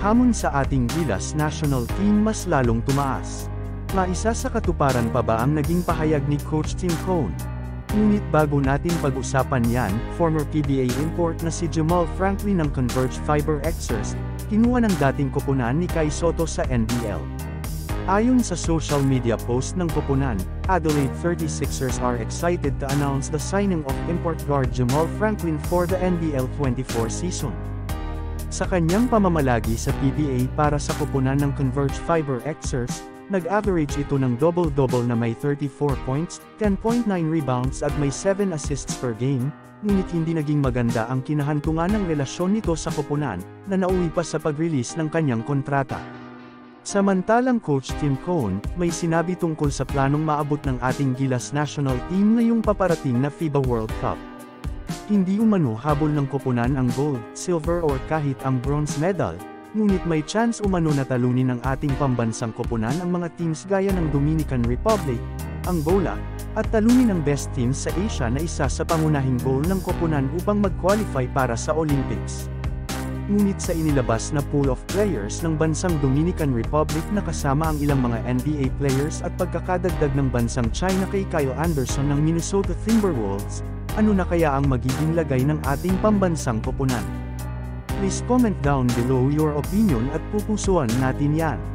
hamon sa ating Gilas national team mas lalong tumaas. Maisa sa katuparan pa ba ang naging pahayag ni Coach Tim Cone? Ngunit bago natin pag-usapan yan, former PBA import na si Jamal Franklin ng Converge Fiber Xers, kinuha ng dating koponan ni Kai Sotto sa NBL. Ayon sa social media post ng koponan, Adelaide 36ers are excited to announce the signing of import guard Jamal Franklin for the NBL 24 season. Sa kanyang pamamalagi sa PBA para sa koponan ng Converge Fiber Xers, nag-average ito ng double-double na may 34 points, 10.9 rebounds at may 7 assists per game, ngunit hindi naging maganda ang kinahantungan ng relasyon nito sa koponan, na nauwi pa sa pag-release ng kanyang kontrata. Samantalang Coach Tim Cone, may sinabi tungkol sa planong maabot ng ating Gilas national team ngayong paparating na FIBA World Cup. Hindi umano habol ng koponan ang gold, silver or kahit ang bronze medal, ngunit may chance umano na talunin ng ating pambansang koponan ang mga teams gaya ng Dominican Republic, Angola, at talunin ang best teams sa Asia na isa sa pangunahing goal ng koponan upang mag-qualify para sa Olympics. Ngunit sa inilabas na pool of players ng bansang Dominican Republic na kasama ang ilang mga NBA players at pagkakadagdag ng bansang China kay Kyle Anderson ng Minnesota Timberwolves, ano na kaya ang magiging lagay ng ating pambansang koponan? Please comment down below your opinion at pupusuan natin yan.